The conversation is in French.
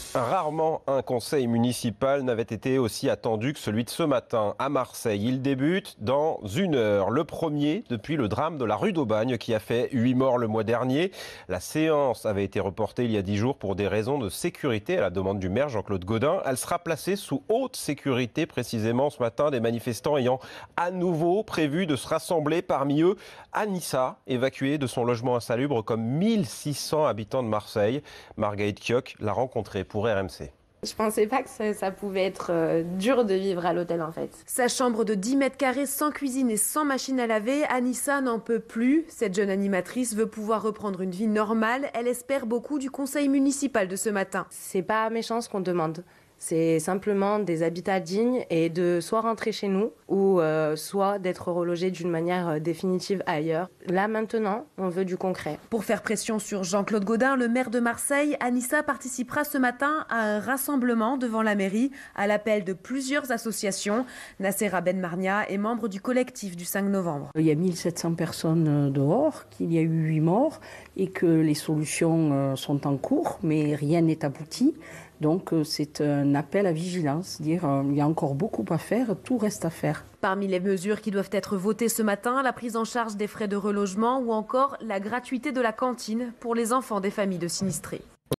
Rarement un conseil municipal n'avait été aussi attendu que celui de ce matin à Marseille. Il débute dans 1 heure. Le premier depuis le drame de la rue d'Aubagne qui a fait 8 morts le mois dernier. La séance avait été reportée il y a 10 jours pour des raisons de sécurité à la demande du maire Jean-Claude Gaudin. Elle sera placée sous haute sécurité précisément ce matin, des manifestants ayant à nouveau prévu de se rassembler. Parmi eux, Anissa, évacuée de son logement insalubre comme 1600 habitants de Marseille. Margaïte Kioch l'a rencontrée pour RMC. Je pensais pas que ça pouvait être dur de vivre à l'hôtel en fait. Sa chambre de 10 mètres carrés sans cuisine et sans machine à laver, Anissa n'en peut plus. Cette jeune animatrice veut pouvoir reprendre une vie normale. Elle espère beaucoup du conseil municipal de ce matin. C'est pas méchant ce qu'on demande. C'est simplement des habitats dignes et de soit rentrer chez nous ou soit d'être relogé d'une manière définitive ailleurs. Là maintenant, on veut du concret. Pour faire pression sur Jean-Claude Gaudin, le maire de Marseille, Anissa participera ce matin à un rassemblement devant la mairie à l'appel de plusieurs associations. Nassera Ben Marnia est membre du collectif du 5 novembre. Il y a 1700 personnes dehors, qu'il y a eu 8 morts et que les solutions sont en cours, mais rien n'est abouti. Donc c'est un appel à vigilance, dire il y a encore beaucoup à faire, tout reste à faire. Parmi les mesures qui doivent être votées ce matin, la prise en charge des frais de relogement ou encore la gratuité de la cantine pour les enfants des familles de sinistrés.